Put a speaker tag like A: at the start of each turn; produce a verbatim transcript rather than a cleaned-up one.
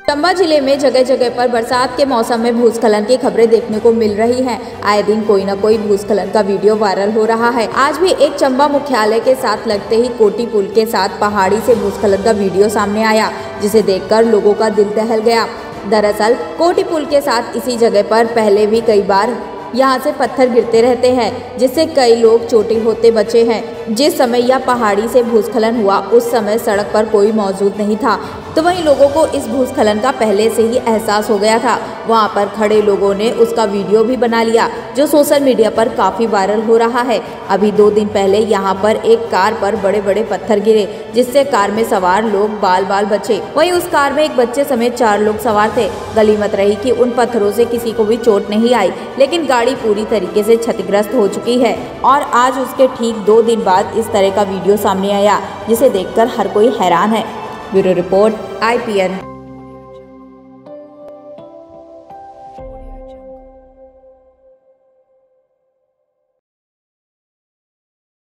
A: चंबा जिले में जगह जगह पर बरसात के मौसम में भूस्खलन की खबरें देखने को मिल रही हैं। आए दिन कोई न कोई भूस्खलन का वीडियो वायरल हो रहा है। आज भी एक चंबा मुख्यालय के साथ लगते ही कोटी पुल के साथ पहाड़ी से भूस्खलन का वीडियो सामने आया, जिसे देखकर लोगों का दिल दहल गया। दरअसल कोटी पुल के साथ इसी जगह पर पहले भी कई बार यहाँ से पत्थर गिरते रहते हैं, जिससे कई लोग चोटिल होते बचे हैं। जिस समय यह पहाड़ी से भूस्खलन हुआ उस समय सड़क पर कोई मौजूद नहीं था, तो वहीं लोगों को इस भूस्खलन का पहले से ही एहसास हो गया था। वहां पर खड़े लोगों ने उसका वीडियो भी बना लिया, जो सोशल मीडिया पर काफी वायरल हो रहा है। अभी दो दिन पहले यहाँ पर एक कार पर बड़े बड़े पत्थर गिरे, जिससे कार में सवार लोग बाल बाल बचे। वहीं उस कार में एक बच्चे समेत चार लोग सवार थे। गनीमत रही कि उन पत्थरों से किसी को भी चोट नहीं आई, लेकिन गाड़ी पूरी तरीके से क्षतिग्रस्त हो चुकी है। और आज उसके ठीक दो दिन बाद इस तरह का वीडियो सामने आया, जिसे देखकर हर कोई हैरान है। Bureau report I P N.